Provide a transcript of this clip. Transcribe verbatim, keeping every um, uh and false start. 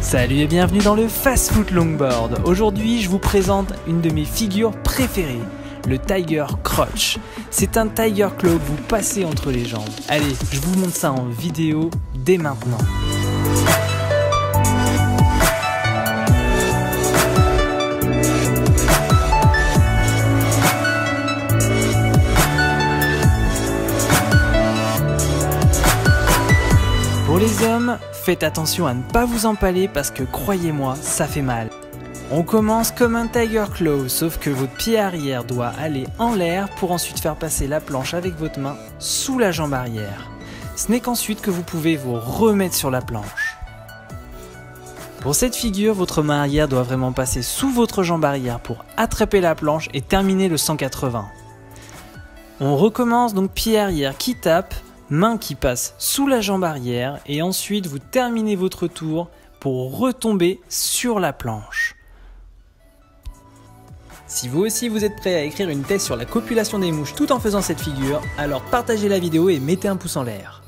Salut et bienvenue dans le Fast Foot Longboard. Aujourd'hui, je vous présente une de mes figures préférées, le Tiger Crotch. C'est un Tiger Claw que vous passez entre les jambes. Allez, je vous montre ça en vidéo dès maintenant. Pour les hommes, faites attention à ne pas vous empaler parce que croyez-moi, ça fait mal. On commence comme un Tiger Claw, sauf que votre pied arrière doit aller en l'air pour ensuite faire passer la planche avec votre main sous la jambe arrière. Ce n'est qu'ensuite que vous pouvez vous remettre sur la planche. Pour cette figure, votre main arrière doit vraiment passer sous votre jambe arrière pour attraper la planche et terminer le cent quatre-vingts. On recommence donc pied arrière qui tape, main qui passe sous la jambe arrière et ensuite vous terminez votre tour pour retomber sur la planche. Si vous aussi vous êtes prêt à écrire une thèse sur la copulation des mouches tout en faisant cette figure, alors partagez la vidéo et mettez un pouce en l'air.